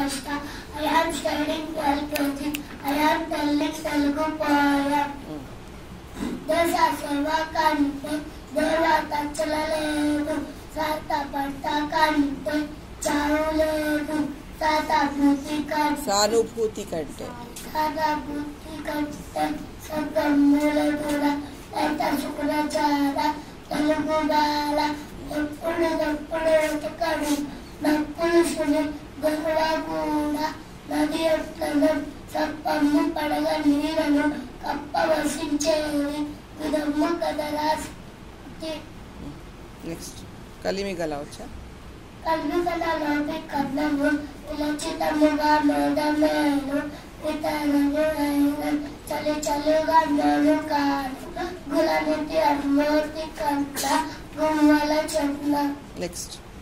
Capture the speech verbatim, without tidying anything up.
August. I am studying twelfth K G. I am telling Telugu poem. దేశ సేవ కంటే దేవత చలలేదు సతపట్ట కంటే చావు లేదు సతభూతి కంటే సానుభూతి కంటే సతభూతి కంటే సగమ్ముల దూర ఎంత శుక్రచార తెలుగు బాల ఎప్పుడు ఎప్పుడు ఎతకడు నప్పులు సుని గొడవ కూడా నది ఎట్లను సప్పమ్ము పడగ నీరను కప్ప వసించేది విధమ్ము కదరా. నెక్స్ట్ కలిమి గల వచ్చా కలిమి గలలోకి కన్నము విలచితముగా మేడమేను ఇతరులు అయిన చలి చలిగా నోను కాను గులనిటి అమ్మోటి కంట గుమ్మల చెట్ల. నెక్స్ట్